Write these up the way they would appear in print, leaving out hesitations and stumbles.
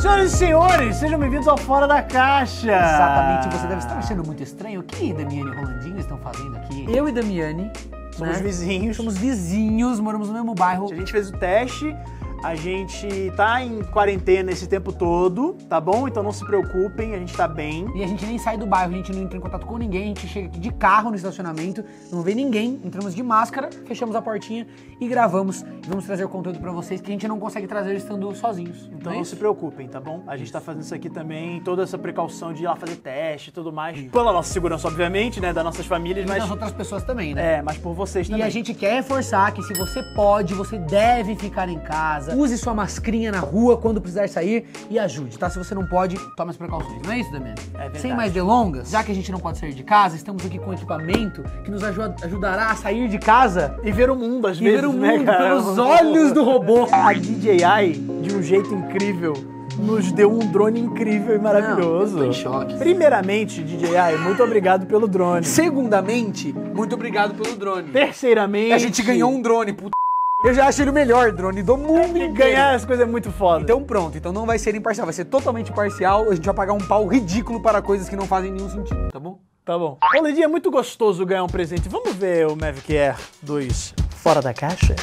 Senhoras e senhores, sejam bem-vindos ao Fora da Caixa. Exatamente, você deve estar achando muito estranho. O que Damiani e Rolandinho estão fazendo aqui? Eu e Damiani Somos vizinhos. Somos vizinhos, moramos no mesmo bairro. A gente fez o teste, a gente tá em quarentena esse tempo todo, tá bom? Então não se preocupem, a gente tá bem. E a gente nem sai do bairro, a gente não entra em contato com ninguém, a gente chega aqui de carro no estacionamento, não vê ninguém, entramos de máscara, fechamos a portinha e gravamos. E vamos trazer o conteúdo pra vocês que a gente não consegue trazer estando sozinhos. Então não se preocupem, tá bom? A gente tá fazendo isso aqui também, toda essa precaução de ir lá fazer teste e tudo mais. Pela nossa segurança, obviamente, né? Das nossas famílias, E mas... das outras pessoas também, né? É, mas por vocês também. E a gente quer reforçar que se você pode, você deve ficar em casa. Use sua mascarinha na rua quando precisar sair e ajude, tá? Se você não pode, tome as precauções. Não é isso, Damiani? É verdade. Sem mais delongas, já que a gente não pode sair de casa, estamos aqui com um equipamento que nos ajudará a sair de casa E ver o mundo, às e vezes, ver o né, mundo cara? pelos olhos do robô. A DJI, de um jeito incrível, nos deu um drone incrível e maravilhoso. Não, eu tô em choque. Primeiramente, DJI, muito obrigado pelo drone. Segundamente, muito obrigado pelo drone. Terceiramente... A gente ganhou um drone, puta. Eu já acho ele o melhor drone do mundo E inteiro. ganhar as coisas é muito foda. Então pronto, então não vai ser imparcial, vai ser totalmente parcial, a gente vai pagar um pau ridículo para coisas que não fazem nenhum sentido, tá bom? Tá bom. Ô, Lidinha, é muito gostoso ganhar um presente. Vamos ver o Mavic Air 2 fora da caixa?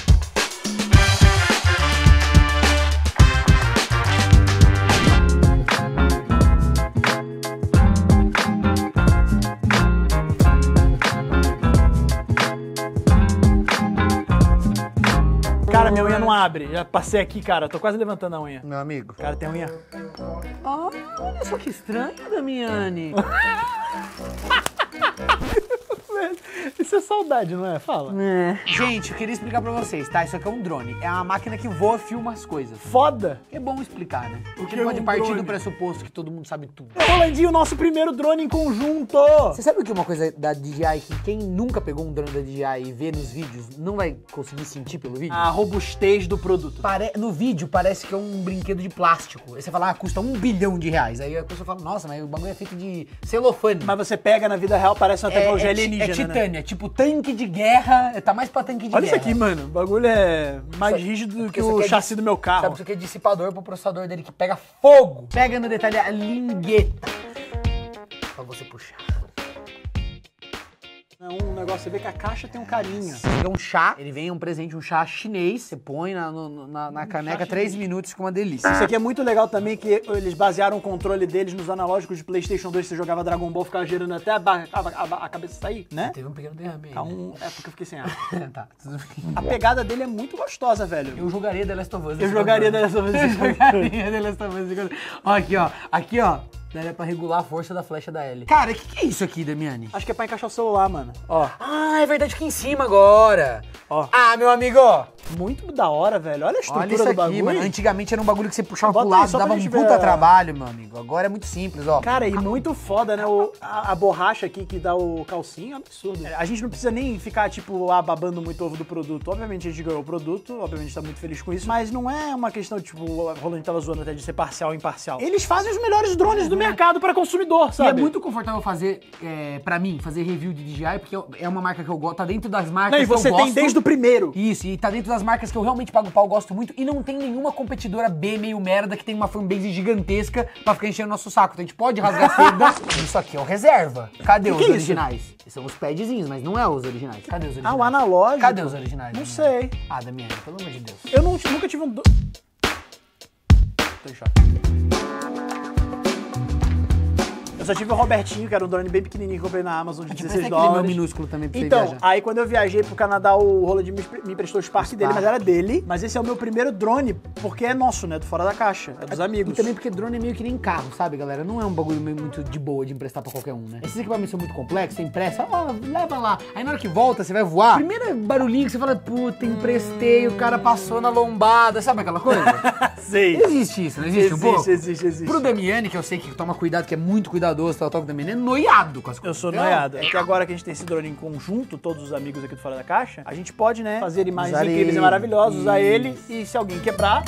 Cara, minha unha não abre. Já passei aqui, cara. Tô quase levantando a unha. Meu amigo. Cara, tem unha. Ah, olha só que estranho, Damiani. Isso é saudade, não é? Fala. Gente, eu queria explicar pra vocês, tá? Isso aqui é um drone. É uma máquina que voa, filma as coisas. Foda. É bom explicar, né? Porque que não é pode um partir drone? do pressuposto que todo mundo sabe tudo. Rolandinho, nosso primeiro drone em conjunto. Você sabe o que é uma coisa da DJI que quem nunca pegou um drone da DJI e vê nos vídeos não vai conseguir sentir pelo vídeo? A robustez do produto. No vídeo parece que é um brinquedo de plástico. Aí você fala, custa R$1 bilhão. Aí a pessoa fala, nossa, mas o bagulho é feito de celofane. Mas você pega na vida real, parece uma tecnologia alienígena, É titânio, né? é tipo tanque de guerra, tá mais pra tanque de Olha guerra. isso aqui, mano. O bagulho é mais Isso- rígido do porque que isso o aqui é chassi do meu Sabe, carro. isso aqui é dissipador pro processador dele que pega fogo. Pega no detalhe a lingueta. Pra você puxar. É um negócio, você vê que a caixa tem um carinho. É um chá, ele vem um presente, um chá chinês. Você põe na caneca 3 minutos, com uma delícia. Isso aqui é muito legal também, que eles basearam o controle deles nos analógicos de PlayStation 2. Você jogava Dragon Ball, ficava girando até a cabeça sair, né? Teve um pequeno derrame aí. Tá É porque eu fiquei sem ar. Tá, tudo bem. A pegada dele é muito gostosa, velho. Eu jogaria The Last of Us. Eu jogaria dessa vez. Eu jogaria The Last of Us. Ó, aqui, ó. Aqui, ó. Daria pra regular a força da flecha da L. Cara, o que é isso aqui, Damiani? Acho que é pra encaixar o celular, mano. Ó, Ah, é verdade, aqui em cima agora. ó. Ah, meu amigo. Muito da hora, velho. Olha a estrutura Olha isso do aqui, bagulho. mano. Antigamente era um bagulho que você puxava Bota pro aí, lado, só pra dava um gente puta ver. trabalho, meu amigo. Agora é muito simples, ó. Cara, e muito foda, né? A borracha aqui que dá o calcinho é absurdo. A gente não precisa nem ficar, tipo, babando muito ovo do produto. Obviamente a gente ganhou o produto, obviamente tá muito feliz com isso, mas não é uma questão, tipo, o Roland tava zoando até de ser parcial ou imparcial. Eles fazem os melhores drones do mercado para consumidor, E sabe? é muito confortável fazer, pra mim, fazer review de DJI, porque é uma marca que eu gosto, tá dentro das marcas Não, e que eu você gosto. tem desde o primeiro. Isso, e tá dentro das marcas que eu realmente pago pau, gosto muito, e não tem nenhuma competidora B meio merda que tem uma fanbase gigantesca pra ficar enchendo nosso saco. Então a gente pode rasgar seda. Isso aqui é o reserva. Cadê os que é isso? originais? São os padzinhos, mas não é os originais. Cadê os originais? Ah, o analógico. Cadê os originais? Não Damiani? sei. Ah, Damiani, pelo amor de Deus. Eu nunca tive um... Tô em choque. Eu só tive o Robertinho, que era um drone bem pequenininho que eu comprei na Amazon de 16 Parece aquele meu dólares. minúsculo também pra você Então, viajar. aí quando eu viajei pro Canadá, o Roland me emprestou o Spark dele, mas era dele. Mas esse é o meu primeiro drone, porque é nosso, né? Do Fora da Caixa. É dos amigos. E também porque drone é meio que nem carro, sabe, galera? Não é um bagulho meio muito de boa de emprestar pra qualquer um, né? Esses equipamentos são muito complexos, você empresta, leva lá. Aí na hora que volta, você vai voar. Primeiro barulhinho que você fala, puta, emprestei, o cara passou na lombada, sabe aquela coisa? Sei. Existe isso, não existe um pouco? Existe. Pro Damiani, que eu sei que toma cuidado, que é muito cuidadoso, tal, o Damiani é noiado com as Eu coisas. sou noiado. É que agora que a gente tem esse drone em conjunto, todos os amigos aqui do Fora da Caixa, a gente pode, né, fazer imagens Usar incríveis ele. e maravilhosas, usar Isso. ele, e se alguém quebrar,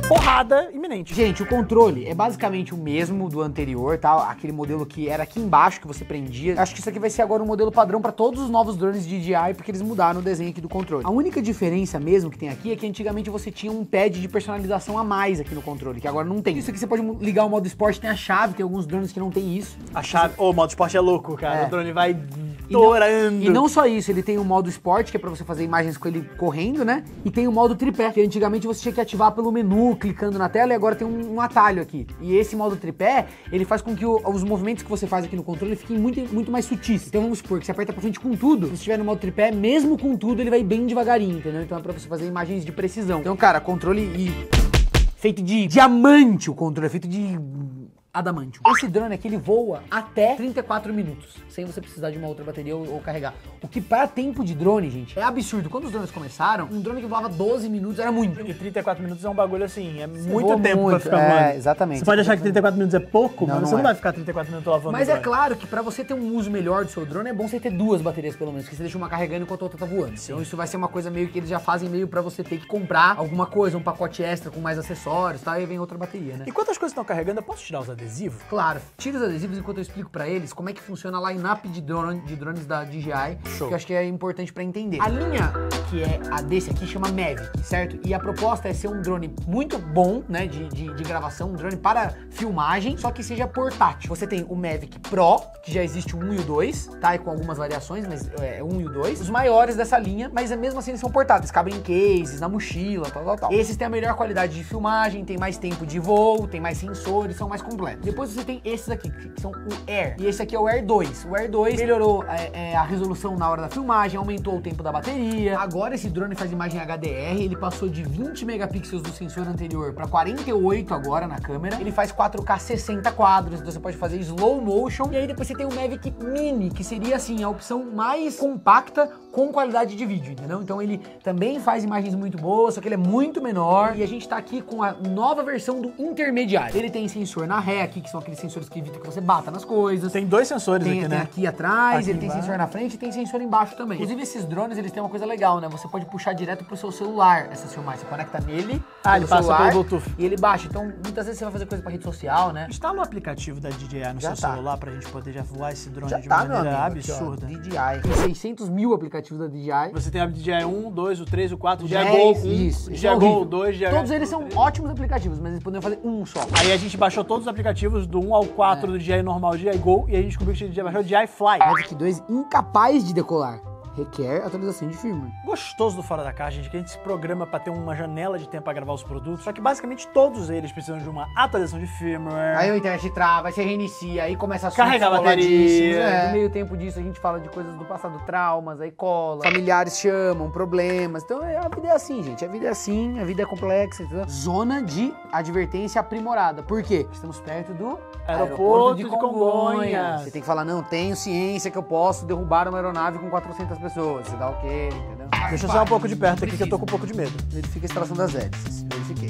porrada iminente. Gente, o controle é basicamente o mesmo do anterior, tá? Aquele modelo que era aqui embaixo que você prendia. Acho que isso aqui vai ser agora um modelo padrão pra todos os novos drones de DJI, porque eles mudaram o desenho aqui do controle. A única diferença mesmo que tem aqui é que antigamente você tinha um pad de personalização a mais aqui no controle, que agora não tem. Isso aqui você pode ligar o modo esporte, tem a chave, tem alguns drones que não tem isso. A chave, o modo esporte é louco, cara. O drone vai torando. E não só isso, ele tem o modo esporte, que é pra você fazer imagens com ele correndo, né? E tem o modo tripé, que antigamente você tinha que ativar pelo menu, clicando na tela, e agora tem um atalho aqui. E esse modo tripé, ele faz com que os movimentos que você faz aqui no controle fiquem muito mais sutis. Então vamos supor que você aperta pra frente com tudo, se você estiver no modo tripé, mesmo com tudo, ele vai bem devagarinho, entendeu? Então é pra você fazer imagens de precisão. Então, cara, controle feito de diamante, o controle é feito de adamantium. Esse drone aqui, ele voa até 34 minutos, sem você precisar de uma outra bateria ou carregar. O que para tempo de drone, gente, é absurdo. Quando os drones começaram, um drone que voava 12 minutos era muito. E 34 minutos é um bagulho assim, é muito tempo pra ficar voando. É, exatamente. Você pode achar que 34 minutos é pouco, mas você não vai ficar 34 minutos lavando. Mas é claro que pra você ter um uso melhor do seu drone, é bom você ter duas baterias pelo menos, que você deixa uma carregando enquanto a outra tá voando. Sim. Então isso vai ser uma coisa meio que eles já fazem meio pra você ter que comprar alguma coisa, um pacote extra com mais acessórios, tá? E aí vem outra bateria, né? Enquanto as coisas estão carregando, eu posso tirar os adesivos? Claro. Tira os adesivos enquanto eu explico pra eles como é que funciona a line-up de drones da DJI, Show. que eu acho que é importante pra entender. A linha que é a desse aqui chama Mavic, certo? E a proposta é ser um drone muito bom, né, de gravação, um drone para filmagem, só que seja portátil. Você tem o Mavic Pro, que já existe o 1 e o 2, tá? E com algumas variações, mas é o 1 e o 2. Os maiores dessa linha, mas mesmo assim eles são portáteis, cabem em cases, na mochila, tal. Esses têm a melhor qualidade de filmagem, tem mais tempo de voo, tem mais sensores, são mais completos. Depois você tem esses aqui, que são o Air. E esse aqui é o Air 2. O Air 2 melhorou a resolução na hora da filmagem, aumentou o tempo da bateria. Agora esse drone faz imagem HDR, ele passou de 20 megapixels do sensor anterior para 48 agora na câmera. Ele faz 4K 60 quadros, então você pode fazer slow motion. E aí depois você tem o Mavic Mini, que seria assim, a opção mais compacta com qualidade de vídeo, entendeu? Então ele também faz imagens muito boas, só que ele é muito menor. E a gente tá aqui com a nova versão do intermediário. Ele tem sensor na ré aqui, que são aqueles sensores que evitam que você bata nas coisas. Tem dois sensores aqui, né? Tem aqui atrás, aqui ele tem sensor na frente e tem sensor embaixo também. Inclusive esses drones, eles têm uma coisa legal, né? Você pode puxar direto pro seu celular essas filmagens. Você conecta nele, ele passa celular, pelo Bluetooth. E ele baixa. Então, muitas vezes você vai fazer coisa pra rede social, né? Instala o aplicativo da DJI no seu celular pra gente poder já voar esse drone de tá, maneira amigo, absurda. Aqui, DJI. Tem 600 mil aplicativos da DJI. Você tem a DJI 1, 2, o 3, o 4, o DJI 10, Go 1, isso, DJI Go 2, DJI... Todos eles são ótimos aplicativos, mas eles poderiam fazer um só. Aí a gente baixou todos os aplicativos do 1 ao 4 do DJI normal, DJI Go, e a gente descobriu que a gente baixou o DJI Fly. Mavic 2 incapaz de decolar. Requer atualização de firmware. Gostoso do Fora da Caixa, gente, que a gente se programa pra ter uma janela de tempo pra gravar os produtos, só que basicamente todos eles precisam de uma atualização de firmware. Aí a internet trava, aí você reinicia, aí começa a carregar a bateria. No meio tempo disso a gente fala de coisas do passado, traumas, aí cola, familiares chamam, problemas. Então a vida é assim, gente, a vida é assim, a vida é complexa, entendeu? Zona de advertência aprimorada. Por quê? Estamos perto do aeroporto de Congonhas. Você tem que falar, não, tenho ciência que eu posso derrubar uma aeronave com 400 pessoas. Você dá o quê, entendeu? Deixa eu só um pouco de perto aqui que eu tô com um pouco de medo. Verifica a instalação das hélices. Verifiquei.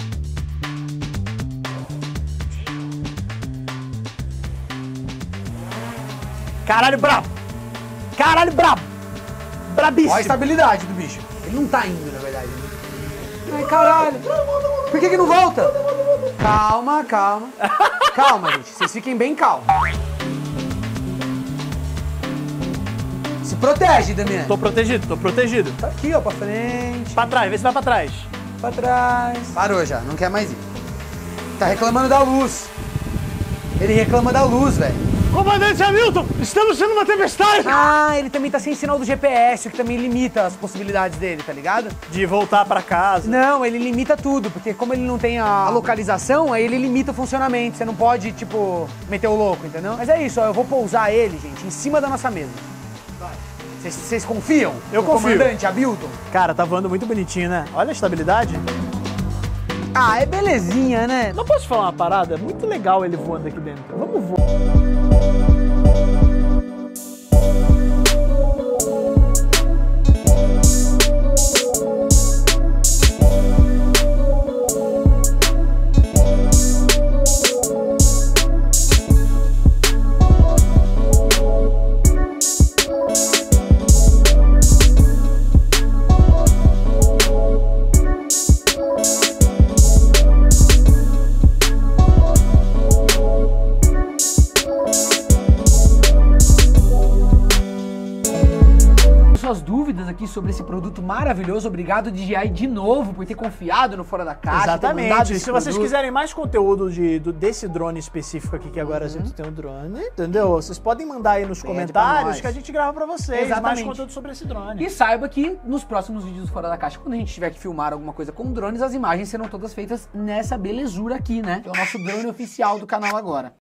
Caralho, brabo! Caralho, brabo! Brabíssimo! Olha a estabilidade do bicho. Ele não tá indo, na verdade. Ai, caralho! Por que não volta? Calma, calma. Calma, gente. Vocês fiquem bem calmos. Se protege, Damiano. Tô protegido, tô protegido. Tá aqui, ó, pra frente. Pra trás, vê se vai pra trás. Pra trás. Parou já, não quer mais ir. Tá reclamando da luz. Ele reclama da luz, velho. Comandante Hamilton, estamos sendo uma tempestade! Ah, ele também tá sem sinal do GPS, o que também limita as possibilidades dele, tá ligado? De voltar pra casa. Não, ele limita tudo, porque como ele não tem a localização, aí ele limita o funcionamento. Você não pode, tipo, meter o louco, entendeu? Mas é isso, ó, eu vou pousar ele, gente, em cima da nossa mesa. Vocês confiam? Eu confio. Comandante Hamilton? Cara, tá voando muito bonitinho, né? Olha a estabilidade. Ah, é belezinha, né? Não posso te falar uma parada? É muito legal ele voando aqui dentro. Vamos voar. aqui sobre esse produto maravilhoso. Obrigado, DJI, de novo, por ter confiado no Fora da Caixa. Exatamente. E se vocês quiserem mais conteúdo desse drone específico aqui, que agora a gente tem um drone, entendeu? Vocês podem mandar aí nos comentários que a gente grava pra vocês mais conteúdo sobre esse drone. E saiba que nos próximos vídeos do Fora da Caixa, quando a gente tiver que filmar alguma coisa com drones, as imagens serão todas feitas nessa belezura aqui, né? Que é o nosso drone oficial do canal agora.